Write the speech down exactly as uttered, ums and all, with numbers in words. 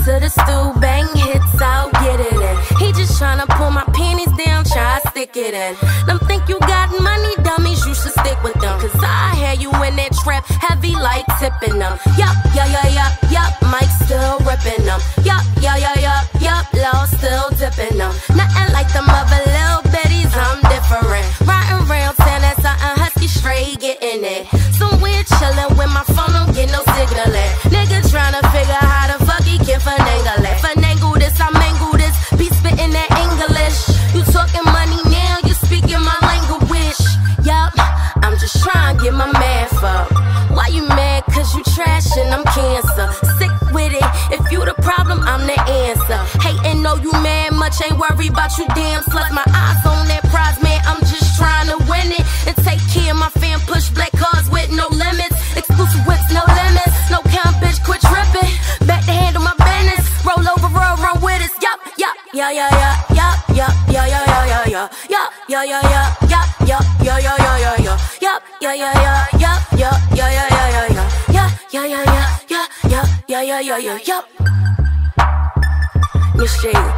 to the stool, bang hits out, get it in. He just tryna pull my panties down, try stick it in. Them think you got money, dummies, you should stick with them. Cause I had you in that trap, heavy like tipping them. Yup, yeah, yeah, yup, yup, Mike still ripping them. Yup, yeah, yeah, yup, yup, Law still dipping them. Nothing like them other little bitties, I'm different. Riding around town, that's something husky, straight getting it. Somewhere chillin' with my phone, don't get no signal in. Nigga tryna figure how the fuck he can finagle it. Finagle this, I mangle this, be spittin' that English. You talking money now, you speaking my language. Yup, I'm just trying to get my math up. Why you mad? Cause you trashin', I'm cancer. Sick with it, if you the problem, I'm the answer. Hatin', know you mad much, ain't worried about you damn sluts. My eyes on that prize, man, I'm just trying to win it. And take care of my fam, push black cars with no limits. Exclusive whips, no limits. No count, bitch, quit trippin'. Back to handle my business. Roll over, roll, run with us. Yup, yup, yeah, yeah, yeah, yup, yup, yeah, yeah, yeah, yeah, yeah, yup, yeah, yeah, yeah, yup, yup, yeah, yeah, yeah, yeah, yeah, yup, yeah, yeah, yeah, yup, yup, yeah, yeah, yeah, yeah, yeah, yeah, yeah, yeah, yeah, yeah, yeah, yeah, yeah, yeah, yup. Miss Jade.